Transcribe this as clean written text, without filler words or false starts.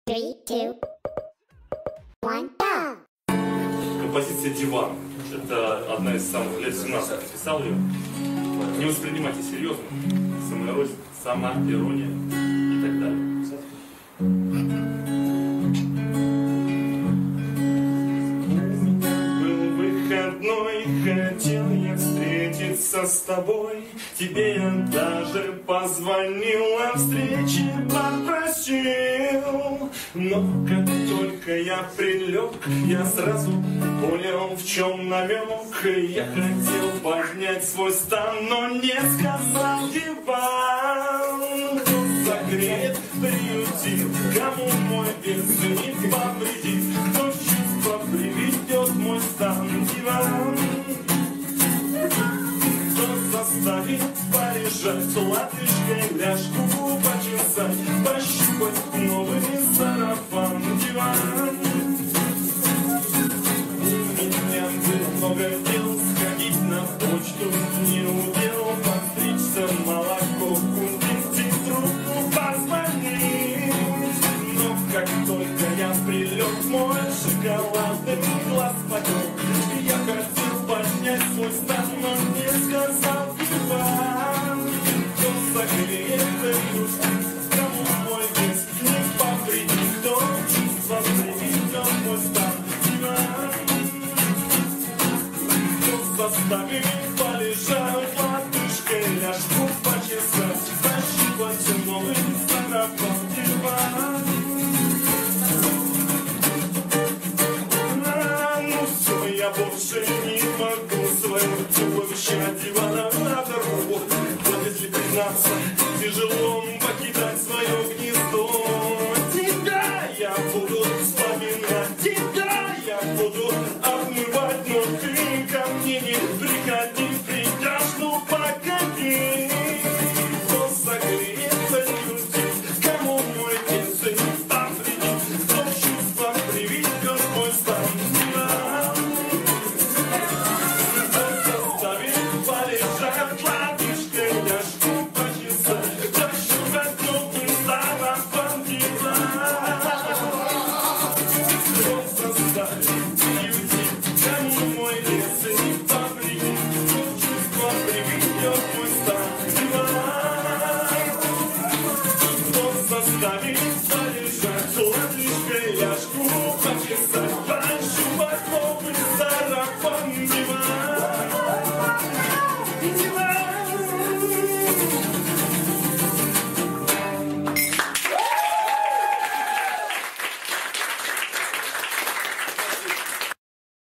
3, 2, 1, go! Композиция «Диван». Это одна из самых лет 17 писал ее. Не воспринимайте серьезно. Самоирония и так далее. Был выходной, хотел я встретиться с тобой. Тебе я даже позвонил, о встрече попросил. Но как только я прилег, я сразу понял, в чем намек. Я хотел поднять свой стан, но не сказал диван. Согреет, приютит, кому мой вес не повредит, кто в чувство приведет мой стан диван. Кто заставит полежать латышкой, ляжку почесать, пощупать новый сарафан диван. У меня было много дел, сходить на почту не удел, подстричься, молоко купить и трубку позвонить. Но как только я прилег, мой шоколадный глаз потек. Я хотел поднять свой стан, но не сказал диван. Кто согреет приютит, кому мой вес не повредит, кто чувства приведет мой стан диван. Заставит полежать латышкой, ляжку почесать, пощупать новый сарафан диван. Ну все, я больше не могу своего туловища дивана оторву. Вот если признаться, тяжело покидать свое гнездо.